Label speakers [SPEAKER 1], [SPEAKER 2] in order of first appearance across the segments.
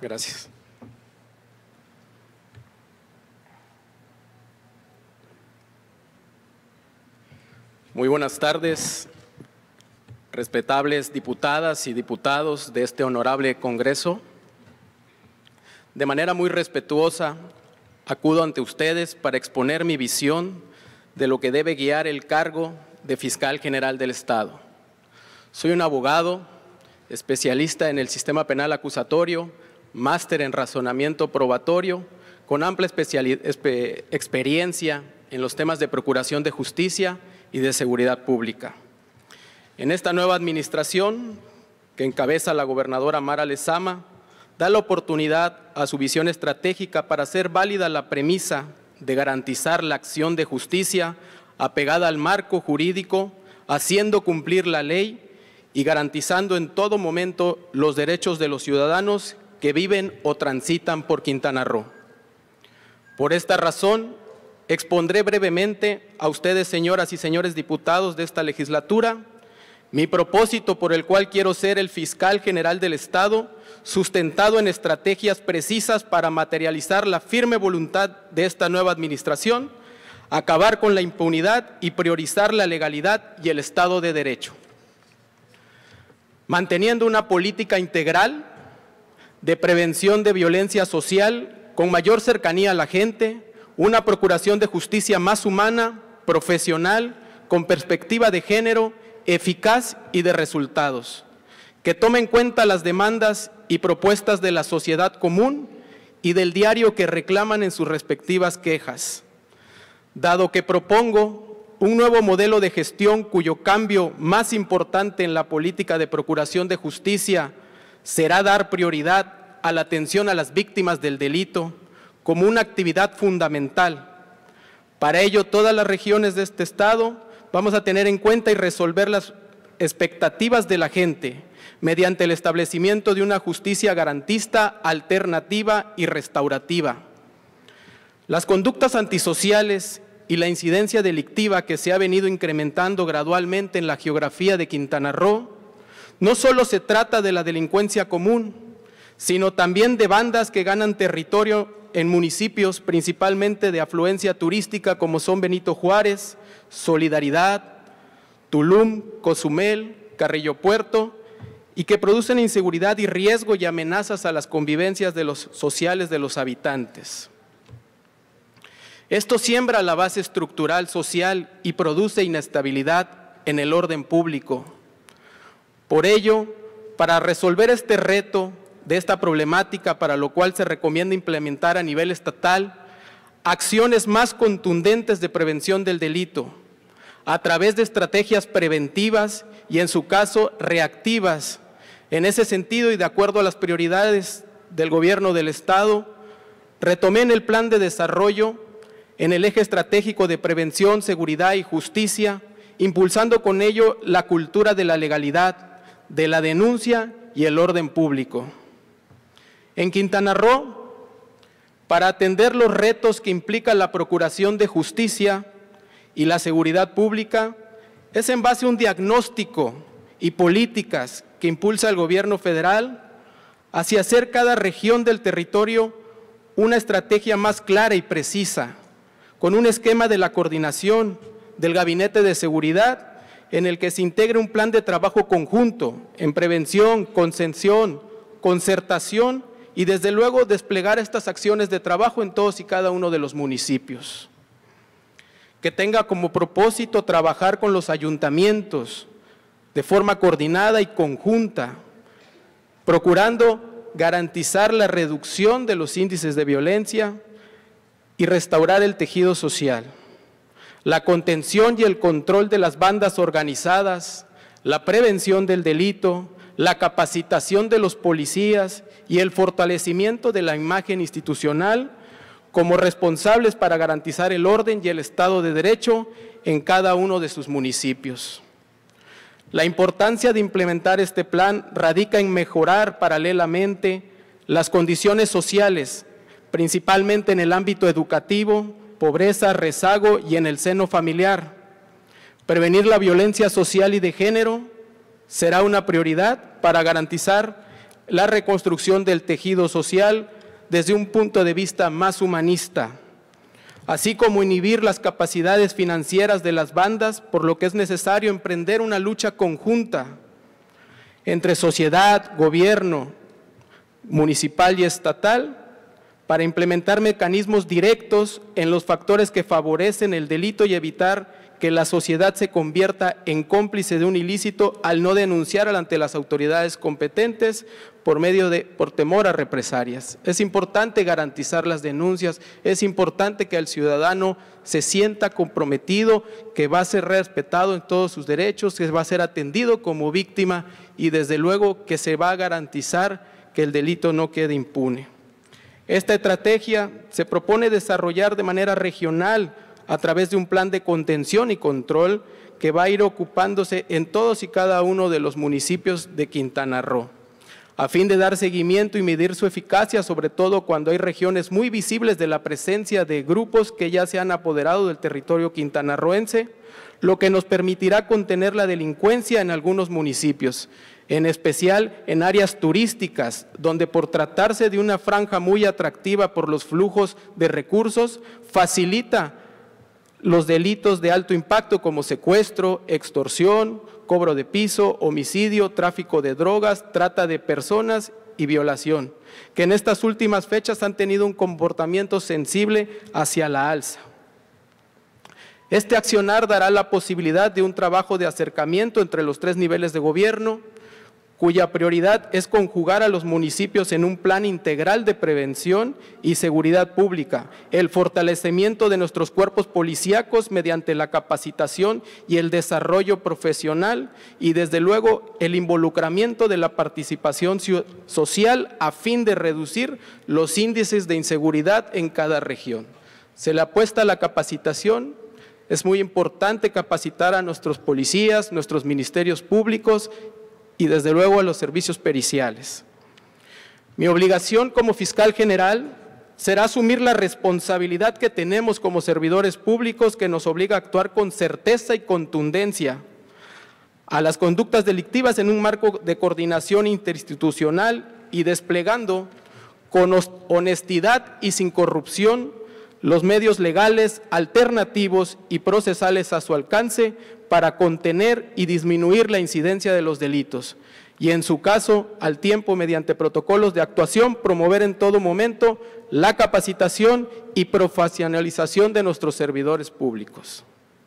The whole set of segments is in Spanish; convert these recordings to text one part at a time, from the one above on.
[SPEAKER 1] Gracias. Muy buenas tardes, respetables diputadas y diputados de este honorable Congreso. De manera muy respetuosa, acudo ante ustedes para exponer mi visión de lo que debe guiar el cargo de Fiscal General del Estado. Soy un abogado, especialista en el sistema penal acusatorio, máster en razonamiento probatorio, con amplia experiencia en los temas de procuración de justicia y de seguridad pública. En esta nueva administración, que encabeza la gobernadora Mara Lezama, da la oportunidad a su visión estratégica para hacer válida la premisa de garantizar la acción de justicia apegada al marco jurídico, haciendo cumplir la ley y garantizando en todo momento los derechos de los ciudadanos que viven o transitan por Quintana Roo. Por esta razón, expondré brevemente a ustedes, señoras y señores diputados de esta legislatura, mi propósito por el cual quiero ser el Fiscal General del Estado, sustentado en estrategias precisas para materializar la firme voluntad de esta nueva administración, acabar con la impunidad y priorizar la legalidad y el Estado de Derecho, manteniendo una política integral de prevención de violencia social con mayor cercanía a la gente, una procuración de justicia más humana, profesional, con perspectiva de género, eficaz y de resultados, que tome en cuenta las demandas y propuestas de la sociedad común y del diario que reclaman en sus respectivas quejas. Dado que propongo un nuevo modelo de gestión cuyo cambio más importante en la política de procuración de justicia será dar prioridad a la atención a las víctimas del delito como una actividad fundamental. Para ello, todas las regiones de este Estado vamos a tener en cuenta y resolver las expectativas de la gente mediante el establecimiento de una justicia garantista, alternativa y restaurativa. Las conductas antisociales y la incidencia delictiva que se ha venido incrementando gradualmente en la geografía de Quintana Roo, no solo se trata de la delincuencia común, sino también de bandas que ganan territorio en municipios principalmente de afluencia turística como son Benito Juárez, Solidaridad, Tulum, Cozumel, Carrillo Puerto, y que producen inseguridad y riesgo y amenazas a las convivencias de los sociales de los habitantes. Esto siembra la base estructural social y produce inestabilidad en el orden público. Por ello, para resolver este reto de esta problemática, para lo cual se recomienda implementar a nivel estatal acciones más contundentes de prevención del delito, a través de estrategias preventivas y, en su caso, reactivas. En ese sentido, y de acuerdo a las prioridades del Gobierno del Estado, retomé en el Plan de Desarrollo, en el eje estratégico de prevención, seguridad y justicia, impulsando con ello la cultura de la legalidad, de la denuncia y el orden público. En Quintana Roo, para atender los retos que implica la procuración de justicia y la seguridad pública, es en base a un diagnóstico y políticas que impulsa el Gobierno federal hacia hacer cada región del territorio una estrategia más clara y precisa, con un esquema de la coordinación del Gabinete de Seguridad en el que se integre un plan de trabajo conjunto en prevención, contención, concertación y desde luego desplegar estas acciones de trabajo en todos y cada uno de los municipios. Que tenga como propósito trabajar con los ayuntamientos de forma coordinada y conjunta, procurando garantizar la reducción de los índices de violencia y restaurar el tejido social, la contención y el control de las bandas organizadas, la prevención del delito, la capacitación de los policías y el fortalecimiento de la imagen institucional como responsables para garantizar el orden y el Estado de Derecho en cada uno de sus municipios. La importancia de implementar este plan radica en mejorar paralelamente las condiciones sociales, principalmente en el ámbito educativo, pobreza, rezago y en el seno familiar. Prevenir la violencia social y de género será una prioridad para garantizar la reconstrucción del tejido social desde un punto de vista más humanista, así como inhibir las capacidades financieras de las bandas, por lo que es necesario emprender una lucha conjunta entre sociedad, gobierno municipal y estatal para implementar mecanismos directos en los factores que favorecen el delito y evitar que la sociedad se convierta en cómplice de un ilícito al no denunciar ante las autoridades competentes por temor a represalias. Es importante garantizar las denuncias, es importante que el ciudadano se sienta comprometido, que va a ser respetado en todos sus derechos, que va a ser atendido como víctima y desde luego que se va a garantizar que el delito no quede impune. Esta estrategia se propone desarrollar de manera regional a través de un plan de contención y control que va a ir ocupándose en todos y cada uno de los municipios de Quintana Roo, a fin de dar seguimiento y medir su eficacia, sobre todo cuando hay regiones muy visibles de la presencia de grupos que ya se han apoderado del territorio quintanarroense, lo que nos permitirá contener la delincuencia en algunos municipios, en especial en áreas turísticas, donde por tratarse de una franja muy atractiva por los flujos de recursos, facilita los delitos de alto impacto como secuestro, extorsión, cobro de piso, homicidio, tráfico de drogas, trata de personas y violación, que en estas últimas fechas han tenido un comportamiento sensible hacia la alza. Este accionar dará la posibilidad de un trabajo de acercamiento entre los 3 niveles de gobierno, cuya prioridad es conjugar a los municipios en un plan integral de prevención y seguridad pública, el fortalecimiento de nuestros cuerpos policíacos mediante la capacitación y el desarrollo profesional y desde luego el involucramiento de la participación social a fin de reducir los índices de inseguridad en cada región. Se le apuesta a la capacitación. Es muy importante capacitar a nuestros policías, nuestros ministerios públicos y desde luego a los servicios periciales. Mi obligación como fiscal general será asumir la responsabilidad que tenemos como servidores públicos, que nos obliga a actuar con certeza y contundencia a las conductas delictivas en un marco de coordinación interinstitucional y desplegando con honestidad y sin corrupción los medios legales, alternativos y procesales a su alcance para contener y disminuir la incidencia de los delitos y, en su caso, al tiempo, mediante protocolos de actuación, promover en todo momento la capacitación y profesionalización de nuestros servidores públicos.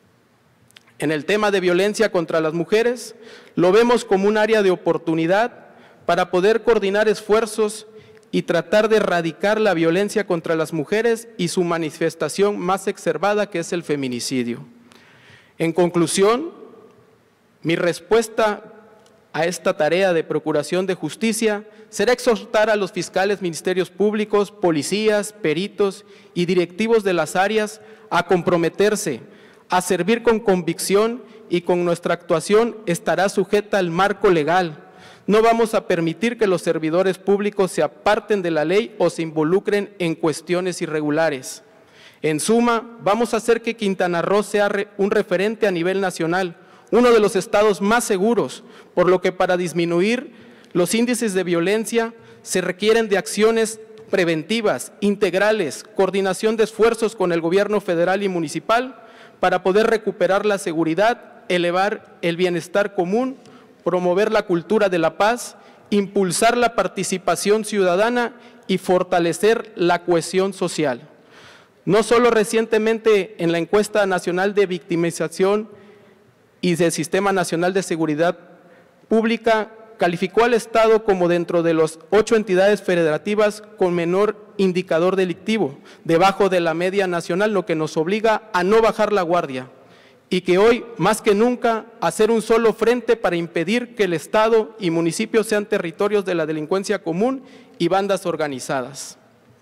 [SPEAKER 1] En el tema de violencia contra las mujeres, lo vemos como un área de oportunidad para poder coordinar esfuerzos y tratar de erradicar la violencia contra las mujeres y su manifestación más exacerbada, que es el feminicidio. En conclusión, mi respuesta a esta tarea de procuración de justicia será exhortar a los fiscales, ministerios públicos, policías, peritos y directivos de las áreas a comprometerse, a servir con convicción y con nuestra actuación estará sujeta al marco legal. No vamos a permitir que los servidores públicos se aparten de la ley o se involucren en cuestiones irregulares. En suma, vamos a hacer que Quintana Roo sea un referente a nivel nacional, uno de los estados más seguros, por lo que para disminuir los índices de violencia se requieren de acciones preventivas, integrales, coordinación de esfuerzos con el gobierno federal y municipal para poder recuperar la seguridad, elevar el bienestar común, promover la cultura de la paz, impulsar la participación ciudadana y fortalecer la cohesión social. No solo recientemente en la encuesta nacional de victimización y del Sistema Nacional de Seguridad Pública, calificó al Estado como dentro de las 8 entidades federativas con menor indicador delictivo, debajo de la media nacional, lo que nos obliga a no bajar la guardia y que hoy, más que nunca, hacer un solo frente para impedir que el Estado y municipios sean territorios de la delincuencia común y bandas organizadas.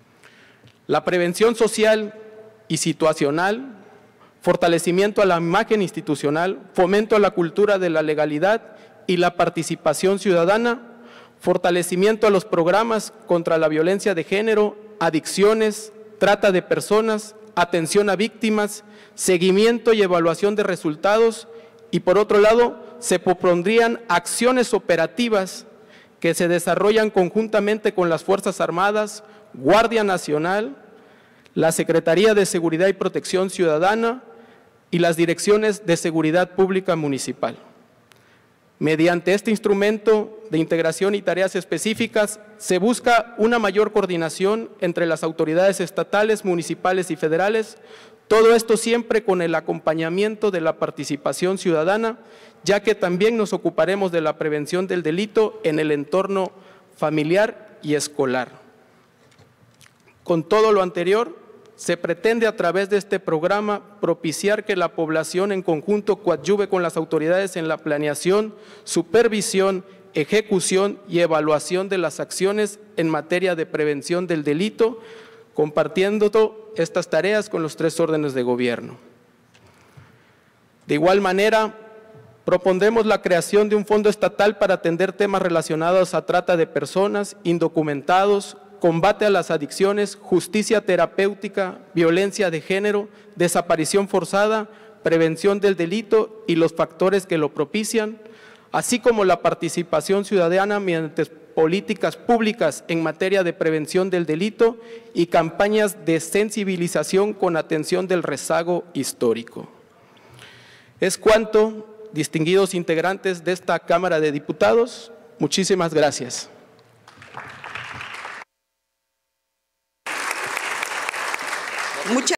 [SPEAKER 1] La prevención social y situacional, fortalecimiento a la imagen institucional, fomento a la cultura de la legalidad y la participación ciudadana, fortalecimiento a los programas contra la violencia de género, adicciones, trata de personas, atención a víctimas, seguimiento y evaluación de resultados y, por otro lado, se propondrían acciones operativas que se desarrollan conjuntamente con las Fuerzas Armadas, Guardia Nacional, la Secretaría de Seguridad y Protección Ciudadana y las Direcciones de Seguridad Pública Municipal. Mediante este instrumento de integración y tareas específicas, se busca una mayor coordinación entre las autoridades estatales, municipales y federales, todo esto siempre con el acompañamiento de la participación ciudadana, ya que también nos ocuparemos de la prevención del delito en el entorno familiar y escolar. Con todo lo anterior, se pretende a través de este programa propiciar que la población en conjunto coadyuve con las autoridades en la planeación, supervisión, ejecución y evaluación de las acciones en materia de prevención del delito, compartiendo estas tareas con los 3 órdenes de gobierno. De igual manera, propondremos la creación de un fondo estatal para atender temas relacionados a trata de personas, indocumentados, combate a las adicciones, justicia terapéutica, violencia de género, desaparición forzada, prevención del delito y los factores que lo propician, así como la participación ciudadana mediante políticas públicas en materia de prevención del delito y campañas de sensibilización con atención del rezago histórico. Es cuanto, distinguidos integrantes de esta Cámara de Diputados. Muchísimas gracias.
[SPEAKER 2] Muchas